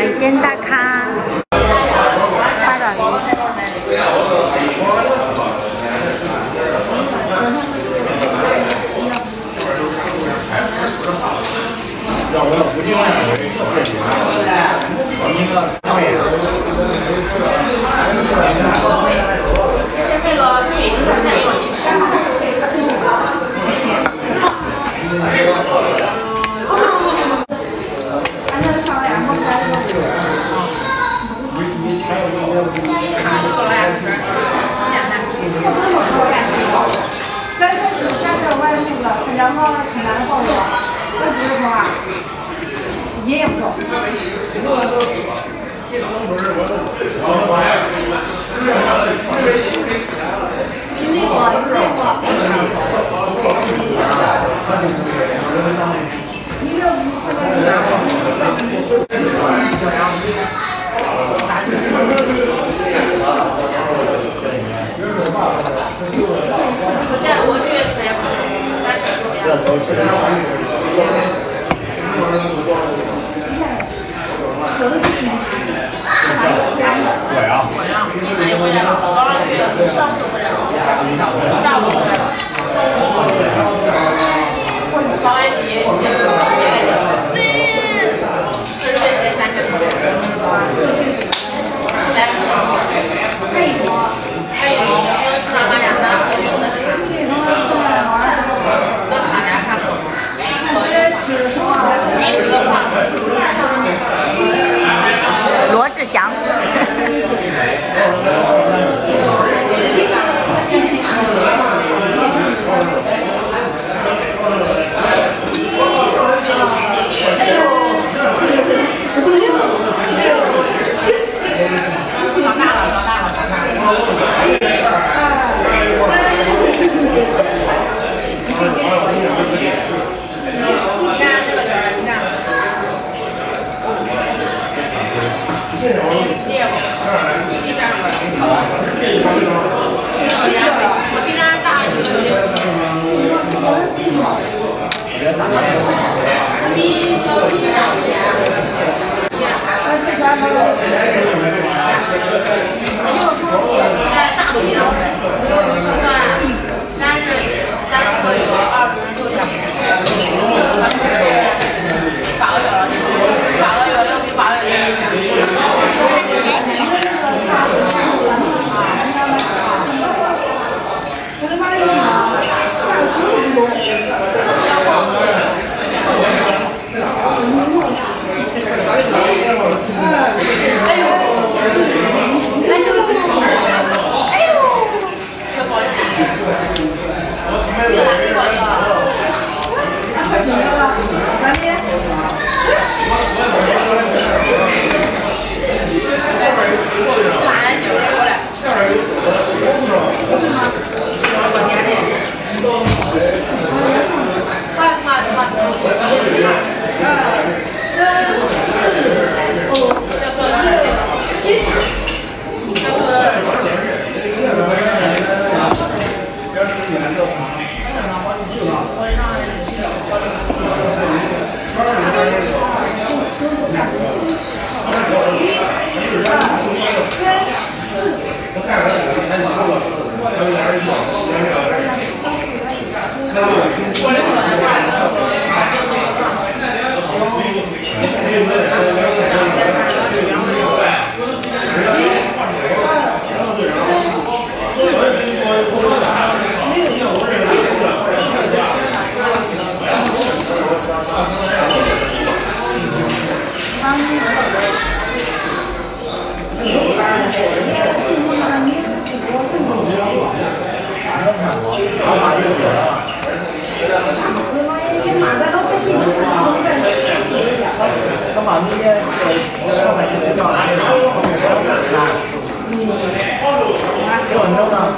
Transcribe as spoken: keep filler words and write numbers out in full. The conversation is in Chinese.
海鲜大咖，八爪鱼。 然后很难报我，那不是说啊，也不错。 我呀，我呀，你哪回来了？早上去，上午回来了，下午回来了。保安局接触别个，对，这是第三个词。来，还有还有，我是让俺家拿喝酒的茶，这茶家看喝，你这个话。 罗志祥。 他把那些上面那些料拿来烧，给我弄的。